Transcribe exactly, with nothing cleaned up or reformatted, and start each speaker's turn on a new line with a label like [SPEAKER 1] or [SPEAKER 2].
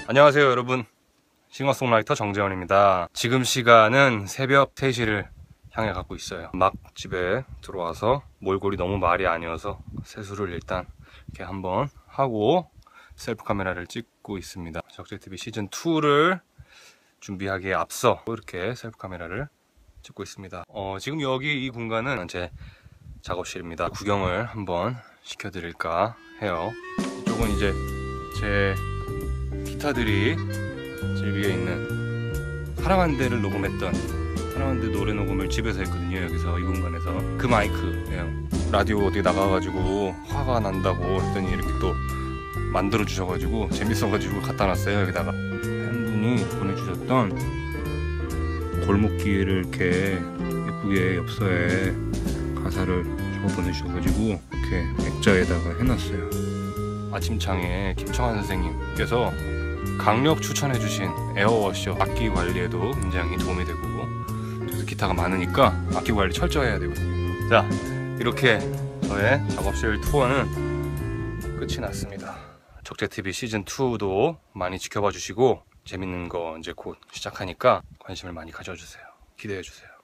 [SPEAKER 1] 안녕하세요 여러분, 싱어송라이터 정재원입니다. 지금 시간은 새벽 세 시를 향해 가고 있어요. 막 집에 들어와서 몰골이 너무 말이 아니어서 세수를 일단 이렇게 한번 하고 셀프 카메라를 찍고 있습니다. 적재티비 시즌이를 준비하기에 앞서 이렇게 셀프 카메라를 찍고 있습니다. 어, 지금 여기 이 공간은 제 작업실입니다. 구경을 한번 시켜드릴까 해요. 이쪽은 이제 제 기타들이 제일 위에 있는 사랑한대를 녹음했던 사랑한대 노래 녹음을 집에서 했거든요. 여기서 이 공간에서 그 마이크예요. 라디오 어디 나가가지고 화가 난다고 했더니 이렇게 또 만들어 주셔가지고 재밌어가지고 갖다 놨어요. 여기다가 팬분이 보내주셨던 골목길을 이렇게 예쁘게 엽서에 가사를 적어 보내주셔가지고 이렇게 액자에다가 해놨어요. 아침창에 김청한 선생님께서 강력 추천해주신 에어워셔 악기 관리에도 굉장히 도움이 되고, 그래서 기타가 많으니까 악기 관리 철저히 해야 되거든요. 자, 이렇게 저의 작업실 투어는 끝이 났습니다. 적재티비 시즌이도 많이 지켜봐 주시고 재밌는 거 이제 곧 시작하니까 관심을 많이 가져주세요. 기대해 주세요.